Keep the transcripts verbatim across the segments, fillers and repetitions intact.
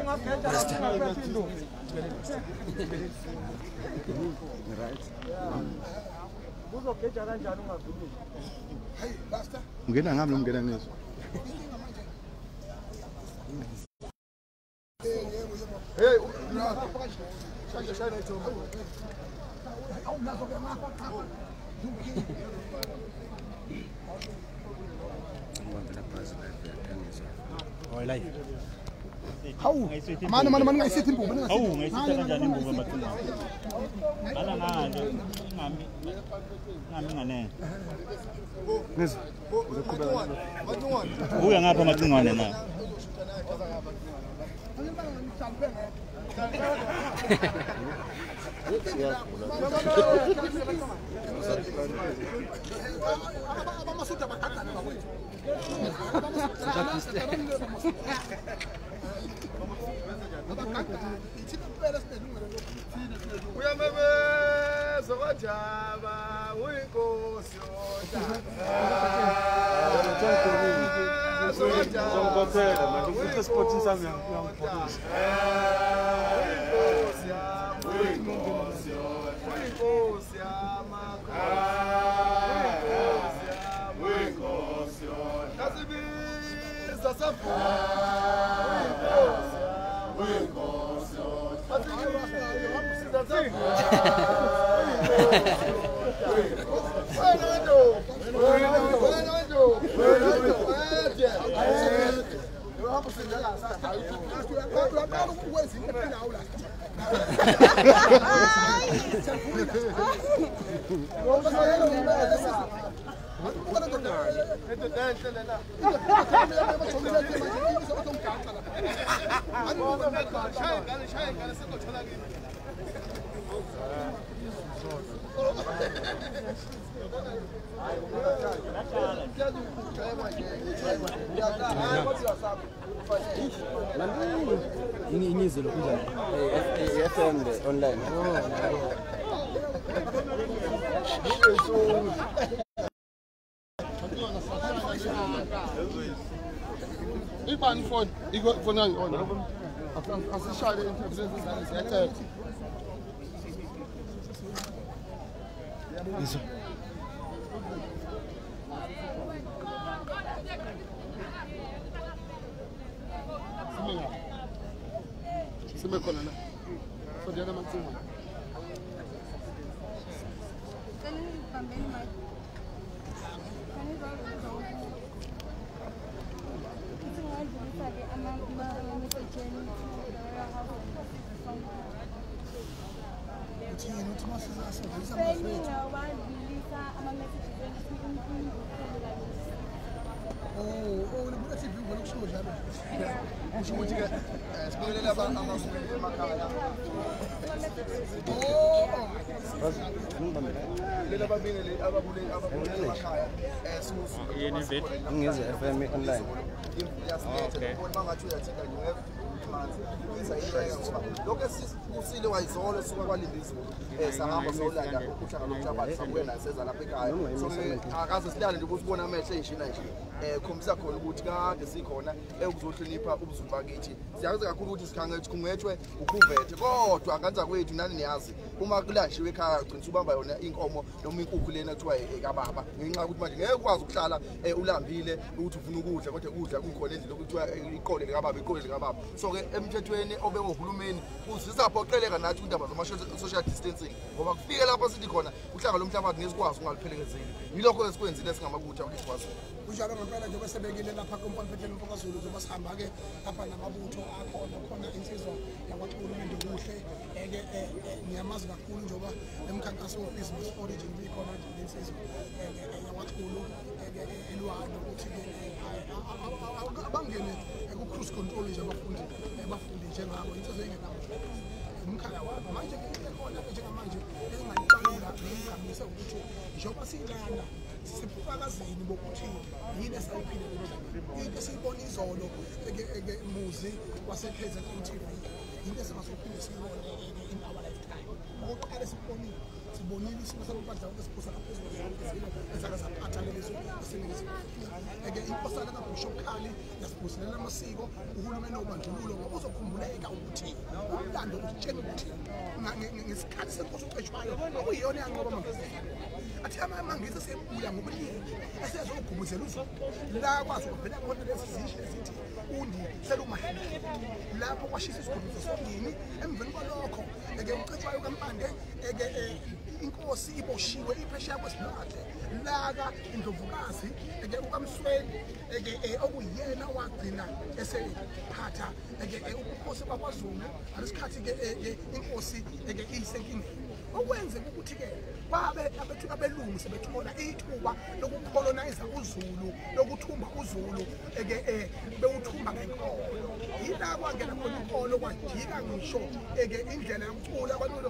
Mungena ngami lo mngena nezo. Hey, shaya shaya ithomba. Awunazo ke ngapha. Oh, live. Hawu, mana mana mana ngayisithi imbubu ngasithi. Hawu, ngayisithi kanjani imbubu amathina. Ala ngale, ngami ngami ngane. Ngizo. Uzoqhubeka. Uya ngapha amacingwane na. Uyamemeza kwajaba uyinkosi Zongothela manje ukuthi sporting sami uyangiphoqisa. Uyinkosi uyinkosi yamakhosi uyinkosi nasibiza savuka uyinkosi Ini ini Zulu kunjani? Eh F M online. Ibani phone, iko phone yangu on. Asishaya interference ziyathetha. Isso. Sime khona la. So diana mantsima. Oh, oh, unabuka T V ngolo kusho njalo. Usho ukuthi ke sibelela abantu amasuku emakhaya. Oh. Lela babini le ababule ababule emakhaya. Eh simusu. Yini vet? Ngeze F M online. Okay. Bangathi uyathinta nje lokho esisile wayizolo suka kwaLindizwe eh sahamba solanda uhlanga lokuhlabathi sabuye naseza lapha ekhaya so akaze silale nje ukusibona amehlo eyishina nje eh khombisa khona ukuthi kade sikhona ekuzohlonipha ubuzulu bakithi siyazi kakhulu ukuthi sikhangethe kungethwe ukhuvethe kodwa akanza kwethu nani niyazi uma kulashiwe ekhaya ugcina ubamba yona inkomo noma inkukhu lena kuthiwa ekababa ngenxa ukuthi manje ngeke ukwazi ukuhlala ulambile ukuthi ufuna ukudla kodwa ukudla kukhona endlela okuthiwa iqole likababa iqole likababa so ke emthethweni obekwe uhulumeni usizaphoqeleka nathi indaba zama social distancing ngoba kufike lapho sithi khona uhlanga lomhlabathi ngesikwazi ungaliphelekezeli yilokho esikwenzile singamakutha okuthiwazi kunjalo ngempela nje besebekile lapha kompamphetheni mfokazulu zoba sihamba ke lapha namabutho akhona khona insizwa yakwaxhulumende kuhle eke ngiyamazi kakhulu njoba emkhankaso we business origin bikhona insizwa yakwaxhulu elwano ukuthi ke abangene ku cruise control nje abafundi abafundi njengabo insizwa engekho umkhaya wabo manje ke khona njengamanje engaliqala ngikhamisa ukuthi njoba silana sibufakazini bokuthi yini esayiphile into esiyibona izolo muzi wase-K Z N T V into esingasophinde siyibone in our lifetime okokuqala sibonile sibonile isimo sabadla esiphosa ngaphezulu ezake zaphatha leliso eseningizimu eke inkosana kaBushokhali yasibhusilela amasiko uhulumeni obandlululo ngoba uzokhumbuleka ukuthi umlando utshela ukuthi ngesikhathi senkosi uCetshwayo okuyiyona yanqoba amangisi athi amangisi sebuya ngobuningi esezogubuzela uzulu la kwazi ukuphela khona lezi zisho esithi undi selumahlela lapho kwashisa isigubhuzo somini emveni kwalokho eke uCetshwayo kaMpande eke inkosi iboshiwe iphesheya kwesibhakhe laka indlovukazi eke ukaMsweni eke okuyena wagcina esephatha eke ubukhosi bakwaZulu alesikhathi ke inkosi eke iyisenkingeni okwenze ukuthi ke babe abethu abelungu sebethola ithuba lokukolonize uZulu lokuthumba uZulu eke bewuthumba ngenkolo yila kwangena khona inkolo kwajika ngisho eke indlela yokucula abantu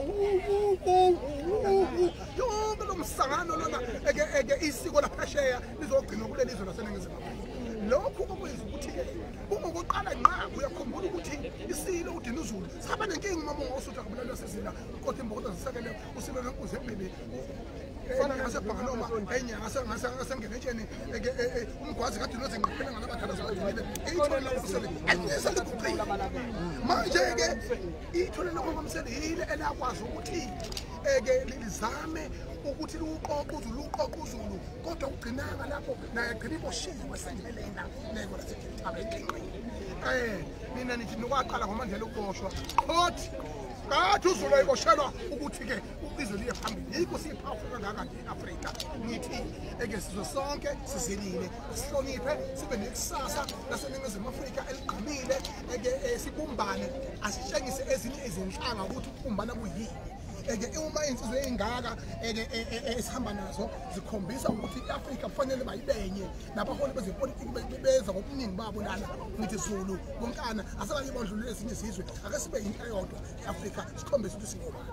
yonke lo msangano lona eke eke isiko laphesheya lizogcina kuleli izwe laseningizimu Afrika lokho okwenza ukuthi ke uma uqala nqa uyakhumbula ukuthi isilo udini uZulu saba nenkingi uma ngosutha kubulalo sesina kodwa imbokodo zisekele usilo lenkuze ebhebe fana ngasebhaka noma enye ngasengenetsheni eke umgwazi kade nozenqaphela ngalabathanda zalile itholela usele ayisa lokuqila manje ke itholela ngokomsele yile elakwazi ukuthi eke lizame ukuthi luqoqo uZulu luqoqo uZulu kodwa ugcinanga lapho naye agcina iboshiwe wasengelela leko lasekhithaba eqinqini eh mina nithi nokwaqala ngomandlela ukuboshwa othi kathi uZulu ayiboshelwa ukuthi ke izwe liye phambili yikho siphawu kangaka nje eAfrika nithi eke sizwe sonke sizelile sihloniphe sibe nekusasa laseningizimu Afrika eligqamile eke sibumbane asitshengise ezinye izinhlanga ukuthi ukubumbana kuyini eke uma insizwe engaka eke esihamba nazo zikhombisa ukuthi iAfrika kufanele bayibenye nabaholi bezepolitiki beza ngobuningi babo lana ngithi Zulu bonkana asabanye bandlulule ezinye izizwe ake sibe into eyodwa eAfrika sikhombisa ukuthi singobani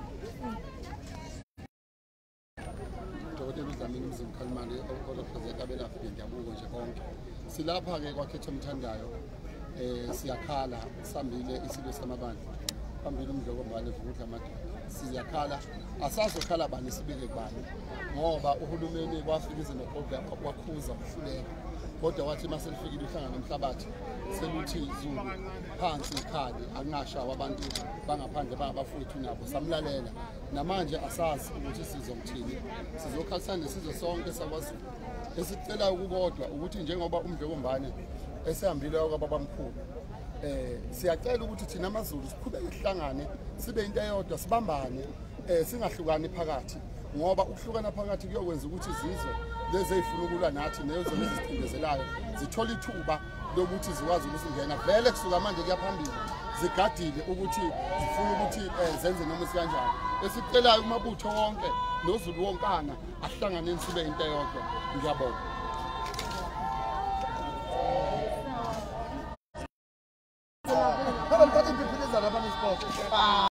Dr. Uzamini Mzimkhalimane orepresent abelaphi bendabuko nje konke silapha ke kwakhetha umthandayo eh siyakhala sambile isilo samabandla phambili umdlokombane vukudla amadoda siyakhala asazokhala bani sibike kubani ngoba uhulumeni kwafika izinto kwakhuza ukuhluleka kodwa wathi mase lifikile uhlanga nomhlabathi seluthi Zulu phansi ikhali akungashawa abantu bangaphandle bangabafowethu nabo samlalela namanje asazi ukuthi sizomthini sizokhalisana sizwe sonke sakwaZulu esicela ukukodwa ukuthi njengoba umdlokombane esehambile kwababamkhulu eh siyacela ukuthi thina amaZulu siqhubeke sihlangane sibe into eyodwa sibambane eh singahlukani phakathi ngoba ukuhlukana phakathi kuyokwenza ukuthi izizwe lezi ezifuna ukulwa nathi nezo ezicindezelayo zithola ithuba lokuthi zikwazi ukusingena vele kusuka manje kuyaphambili zigadile ukuthi zifuna ukuthi zenze noma sikanjani esicelayo umabutho wonke noZulu wonkana ahlanganeni sibe into eyodwa ngiyabonga Para el pato que tienes a la mano